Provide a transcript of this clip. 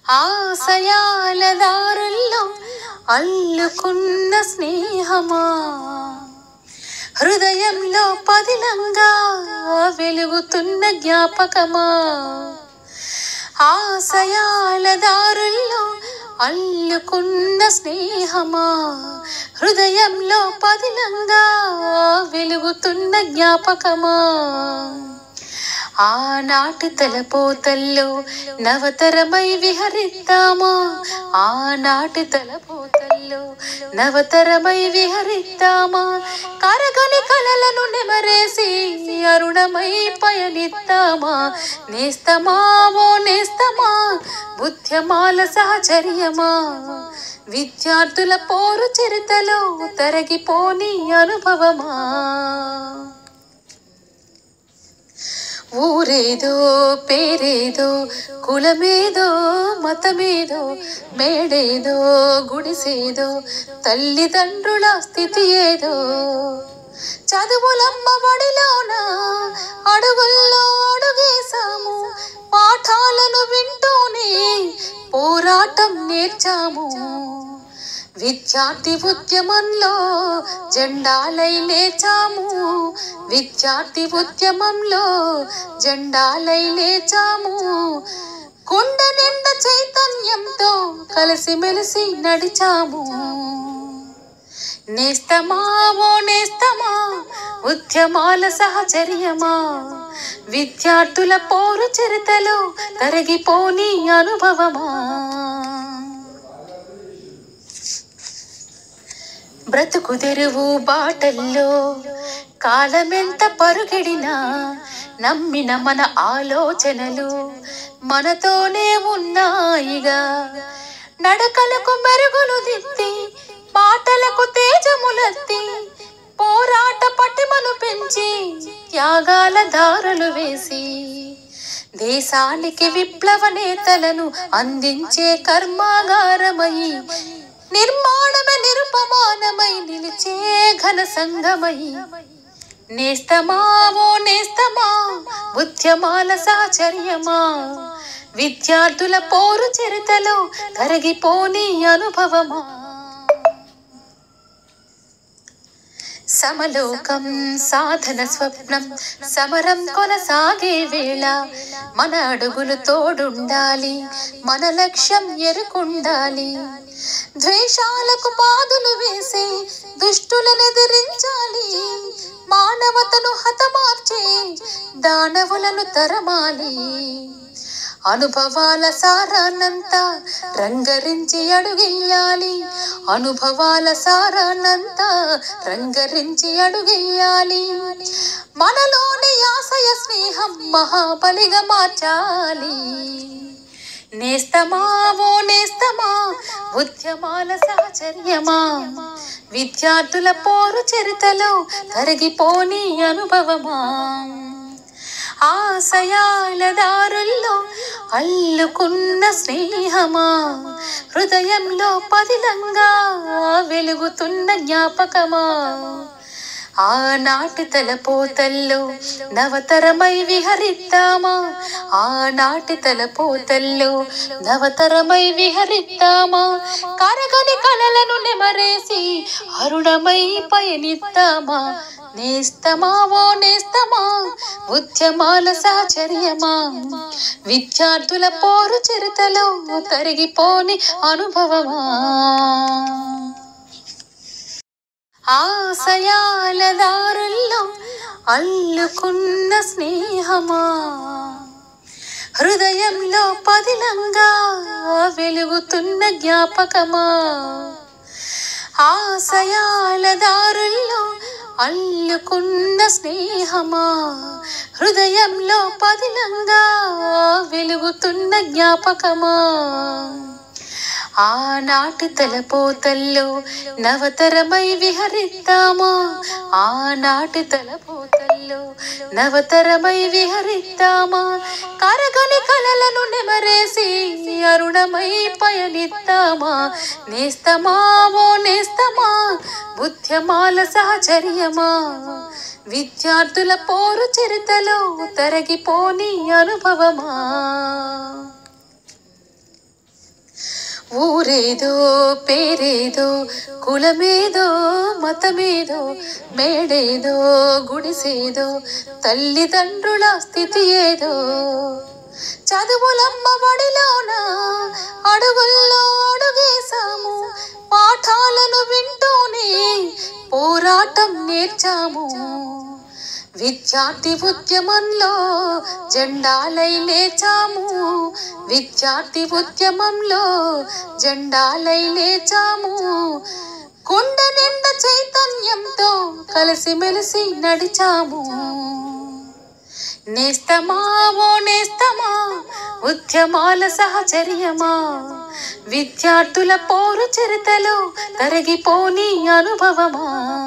ఆశయాల దారుల్లో అల్లుకున్న స్నేహమా, హృదయంలో పదిలంగా వెలుగుతున్న జ్ఞాపకమా. ఆశయాల దారుల్లో అల్లుకున్న స్నేహమా, హృదయంలో పదిలంగా వెలుగుతున్న జ్ఞాపకమా. ఆనాటి తలపోతల్లో నవతరమై విహరిద్దామా, ఆనాటి తలపోతల్లో నవతరమై విహరిద్దామా. కరగని కలలను నెమరేసి అరుణమై పయనిద్దామా. నేస్తమా ఓ నేస్తమా, ఉద్యమాల సహచర్యమా, విద్యార్థుల పోరు చరితలో తరగిపోని అనుభవమా. ఊరేదో పేరేదో కులమేదో మతమేదో మేడేదో గుడిసేదో తల్లిదండ్రుల స్థితి ఏదో. చదువులమ్మ వడిలోన అడుగుల్లో అడుగేశాము, పాఠాలను వింటూనే పోరాటం నేర్చాము. విద్యార్థి ఉద్యమంలో జెండాలై లేచాము, విద్యార్థి ఉద్యమంలో జెండాలై లేచాము. గుండె నిండా చైతన్యంతో కలిసిమెలిసి నడిచాము. నేస్తమా ఓ నేస్తమా, ఉద్యమాల సహచర్యమా, విద్యార్థుల పోరు చరితలో తరగిపోని అనుభవమా. బ్రతుకు తెరువు బాటల్లో కాలమెంత పరుగెడినా, నమ్మిన మన ఆలోచనలు మనతోనే ఉన్నాయిగా. నడకలకు మెరుగులు దిద్ది, పాటలకు తేజములెత్తి, పోరాట పటిమను పెంచి త్యాగాల దారులు వేసి, దేశానికి విప్లవ నేతలను అందించే కర్మాగారమై, నిర్మాణమే నిరుపమానమై నిలిచే ఘన సంగమై. నేస్తమా ఓ నేస్తమా, ఉద్యమాల సహచర్యమా, విద్యార్థుల పోరు చరితలో కరిగిపోని అనుభవమా. సమలోకం సాధన స్వప్నం సమరం కొనసాగే వేళ, మన అడుగులు తోడుండాలి, మన లక్ష్యం ఎరుకుండాలి. ద్వేషాలకు పాదులు వేసి దుష్టులను ఎదిరించాలి, మానవతను హతమార్చే దానవులను తరమాలి. అనుభవాల సారాన్నంతా రంగరించి అడుగెయ్యాలి, అనుభవాల సారాన్నంతా రంగరించి అడుగెయ్యాలి. మనలోని ఆశయ స్నేహం మహాబలిగా మార్చాలి. నేస్తమా ఓ నేస్తమా, ఉద్యమాల సహచర్యమా, విద్యార్థుల పోరు చరితలో తరిగిపోని అనుభవమా. ఆశయాల దారుల్లో అల్లుకున్న స్నేహమా, హృదయంలో పదిలంగా వెలుగుతున్న జ్ఞాపకమా. ఆనాటి తలపోతల్లో నవతరమై విహరిద్దామా, ఆనాటి తలపోతల్లో నవతరమై విహరిద్దామా. కరగని కలలను నెమరేసి అరుణమై పయనిద్దామా. నేస్తమా ఓ నేస్తమా, ఉద్యమాల సహచర్యమా, విద్యార్థుల పోరు చరితలో తరిగిపోని అనుభవమా. ఆశయాల దారుల్లో అల్లుకున్న స్నేహమా, హృదయంలో పదిలంగా వెలుగుతున్న జ్ఞాపకమా. ఆశయాల దారుల్లో అల్లుకున్న స్నేహమా, హృదయంలో పదిలంగా వెలుగుతున్న జ్ఞాపకమా. ఆనాటి తలపోతల్లో నవతరమై విహరిద్దామా, ఆనాటి తలపోతల్లో నవతరమై విహరిద్దామా. కరగని కలలను నెమరేసి అరుణమై పయనిద్దామా. నేస్తమా ఓ నేస్తమా, ఉద్యమాల సహచర్యమా, విద్యార్థుల పోరు చరితలో తరగిపోని అనుభవమా. ఊరేదో పేరేదో కులమేదో మతమేదో మేడేదో గుడిసేదో తల్లిదండ్రుల స్థితి ఏదో చదువులమ్మ బడిలోన అడుగుల్లో అడుగేశాము పాఠాలను వింటూనే పోరాటం నేర్చాము విద్యార్థి ఉద్యమంలో జెండాలై లేచాము విద్యార్థి ఉద్యమంలో జెండాలై లేచాము కొండ నిండా చైతన్యంతో కలిసిమెలిసి నడిచాము నేస్తమా ఓ నేస్తమా ఉద్యమాల సహచర్యమా విద్యార్థుల పోరు చరితలో కరిగిపోని అనుభవమా